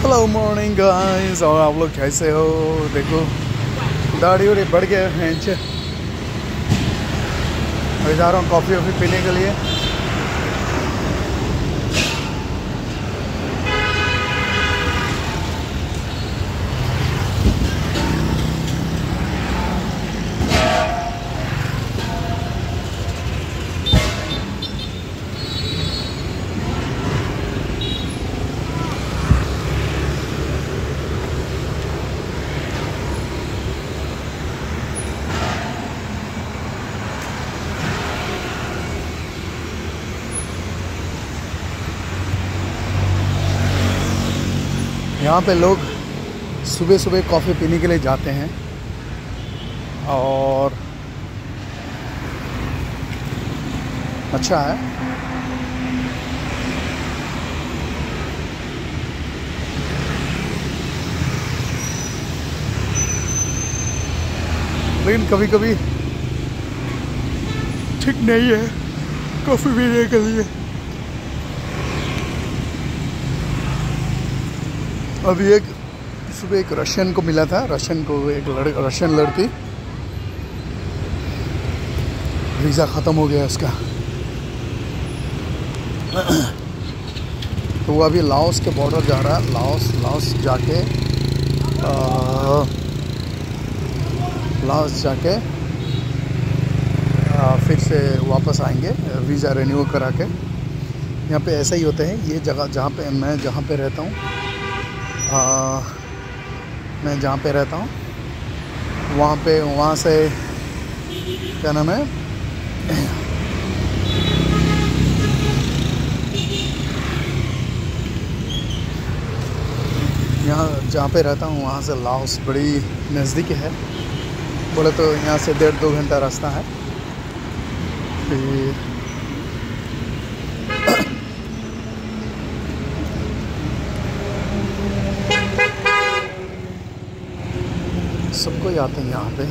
Hello morning guys, और आप लोग कैसे हो? देखो दाढ़ी वाड़ी बढ़ गया है। अभी जा रहा हूँ कॉफ़ी वॉफ़ी पीने के लिए। यहाँ पे लोग सुबह सुबह कॉफ़ी पीने के लिए जाते हैं और अच्छा है। लेकिन कभी कभी ठीक नहीं है कॉफ़ी पीने के लिए। अभी एक सुबह एक रशियन को मिला था, रशियन लड़की, वीज़ा ख़त्म हो गया उसका। तो वो अभी लाओस के बॉर्डर जा रहा है। लाओस जाके फिर से वापस आएंगे वीज़ा रिन्यू करा के। यहाँ पे ऐसा ही होता है। ये जगह जहाँ पे मैं रहता हूँ, मैं जहाँ पे रहता हूँ वहाँ से क्या नाम है, यहाँ जहाँ पे रहता हूँ वहाँ से लाओस बड़ी नज़दीक है। बोले तो यहाँ से 1.5-2 घंटा रास्ता है। फिर सबको ही आते हैं यहाँ पे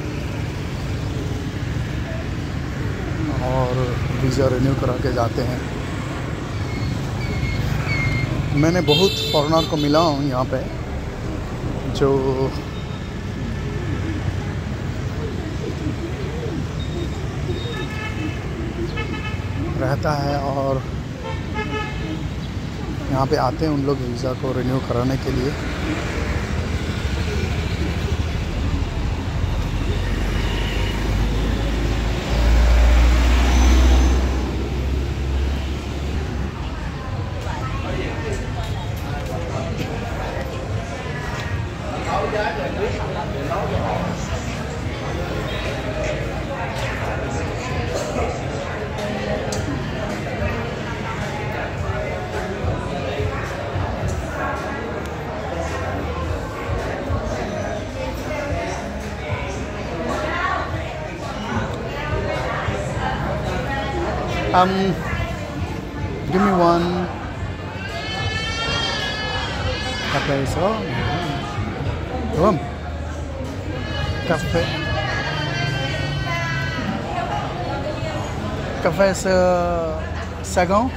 और वीज़ा रिन्यू करा के जाते हैं। मैंने बहुत फॉरेनर को मिला हूँ यहाँ पे जो रहता है और यहाँ पे आते हैं उन लोग वीज़ा को रिन्यू कराने के लिए। Give me one cafe. Vamos. Café Sagão.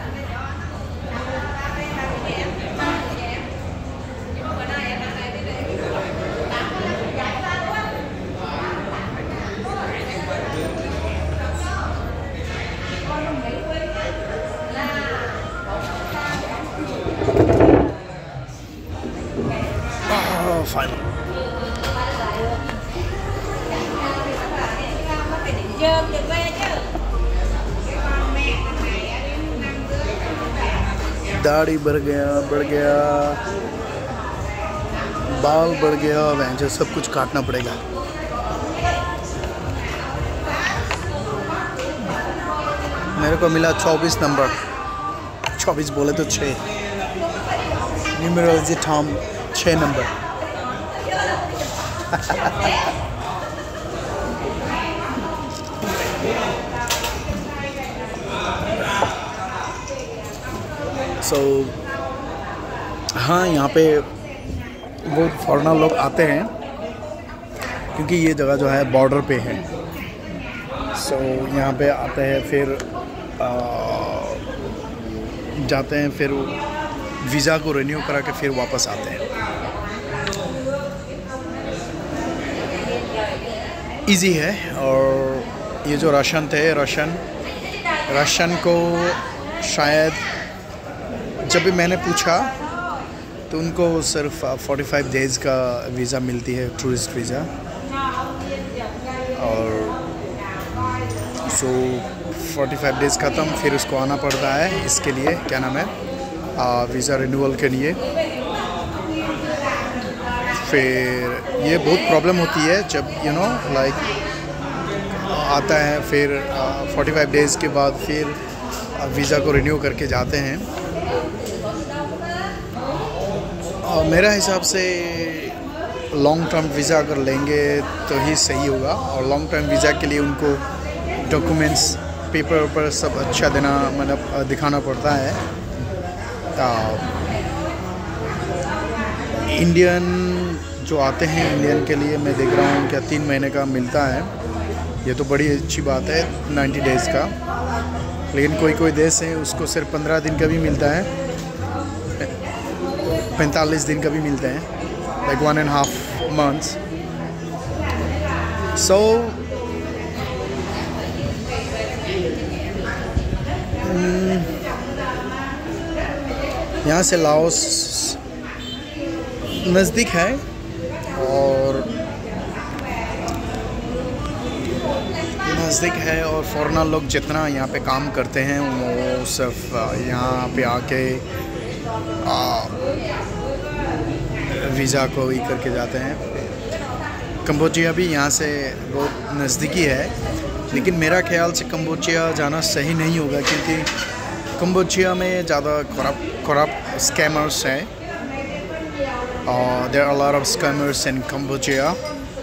Final. दाढ़ी बढ़ गया, बाल बढ़ गया, वैसे सब कुछ काटना पड़ेगा। मेरे को मिला 24 नंबर। 24 बोले तो 6 न्यूमरोलॉजी टर्म 6 नंबर। हाँ, यहाँ पे बहुत फॉरेनर लोग आते हैं क्योंकि ये जगह जो है बॉर्डर पे है। यहाँ पे आते हैं, फिर जाते हैं, फिर वीज़ा को रिन्यू करा के फिर वापस आते हैं। इजी है। और ये जो रशियन थे, रशियन को शायद जब भी मैंने पूछा तो उनको सिर्फ 45 डेज़ का वीज़ा मिलती है, टूरिस्ट वीज़ा। और सो 45 डेज़ ख़त्म, फिर उसको आना पड़ता है इसके लिए, क्या नाम है, वीज़ा रिन्यूअल के लिए। फिर ये बहुत प्रॉब्लम होती है जब लाइक आता है, फिर 45 डेज़ के बाद फिर वीज़ा को रिन्यू करके जाते हैं। और मेरा हिसाब से लॉन्ग टर्म वीज़ा अगर लेंगे तो ही सही होगा। और लॉन्ग टर्म वीज़ा के लिए उनको डॉक्यूमेंट्स, पेपर सब अच्छा देना, मतलब दिखाना पड़ता है। इंडियन जो आते हैं, इंडियन के लिए मैं देख रहा हूँ क्या 3 महीने का मिलता है। ये तो बड़ी अच्छी बात है, 90 डेज़ का। लेकिन कोई देश है उसको सिर्फ 15 दिन का भी मिलता है, 45 दिन का भी मिलता है, like 1.5 months। So यहाँ से लाओस नज़दीक है। और फॉरेनर लोग जितना यहाँ पे काम करते हैं वो सिर्फ यहाँ पे आके वीज़ा को ही करके जाते हैं। कंबोडिया भी यहाँ से बहुत नज़दीकी है, लेकिन मेरा ख्याल से कंबोडिया जाना सही नहीं होगा, क्योंकि कंबोडिया में ज़्यादा करप्ट स्कैमर्स हैं। There are a lot of scammers in Cambodia.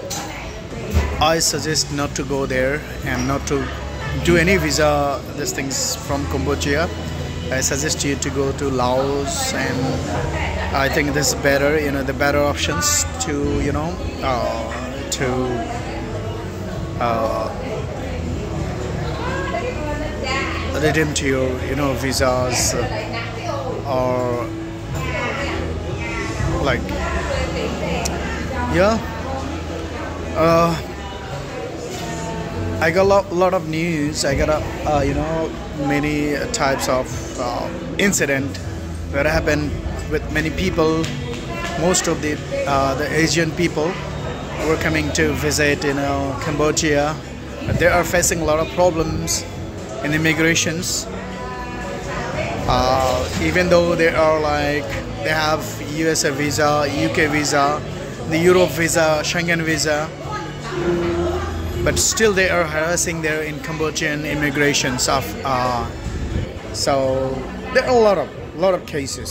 I suggest not to go there and not to do any visa these things from Cambodia. I suggest you to go to Laos, and I think this is better, the better options to redeem to your visas, or like I got a lot of news. I got many types of incident that happened with many people. Most of the Asian people were coming to visit Cambodia. They are facing a lot of problems in immigrations. Even though they have USA visa, UK visa, the Europe visa, Schengen visa, but still they are harassing their in Cambodian immigration stuff. So there are a lot of cases,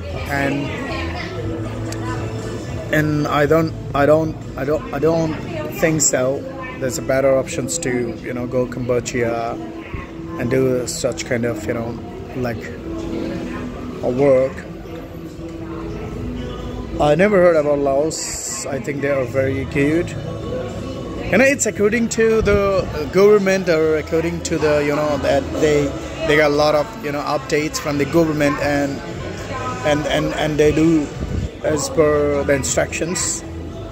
and I don't think so. There's a better options to go Cambodia and do such kind of like a work. I never heard about Laos. I think they are very good. It's according to the government, or according to the that they got a lot of updates from the government, and they do as per the instructions.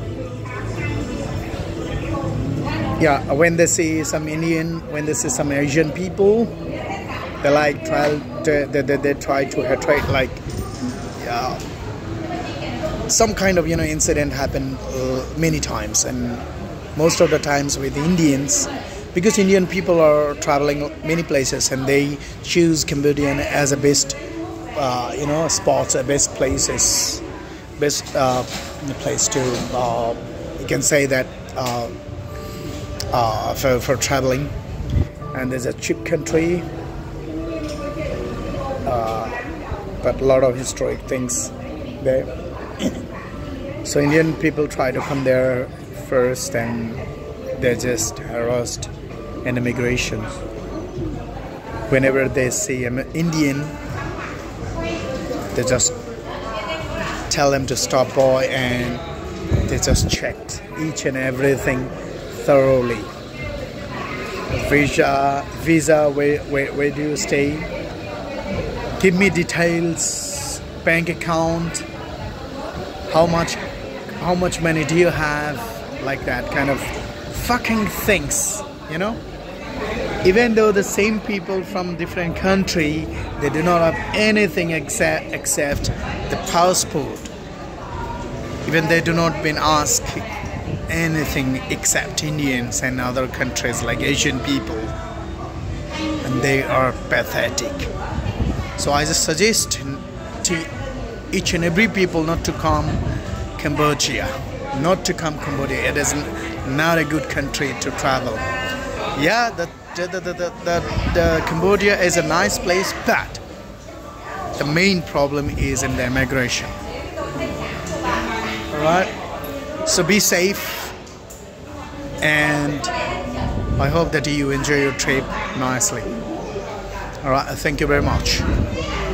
Yeah, when they see some Indian, when they see some Asian people, they try to attract, like, yeah, some kind of incident happened many times, and most of the times with Indians, because Indian people are traveling many places and they choose Cambodian as a best spots, best places, best place to you can say that for traveling. And there's a cheap country, but a lot of historic things there. So Indian people try to come there first, and they're just harassed in immigration. Whenever they see an Indian, they just tell them to stop by, and they just checked each and everything thoroughly. Visa, where do you stay? Give me details, bank account, how much money do you have, like that kind of fucking things, you know. Even though the same people from different country, they do not have anything except the passport. Even they do not been asked anything except Indians and other countries like Asian people, and they are pathetic. So I just suggest to each and every people not to come Cambodia. It is not a good country to travel. Yeah, the Cambodia is a nice place, but the main problem is in the immigration. Alright, so be safe, and I hope that you enjoy your trip nicely. Alright, thank you very much.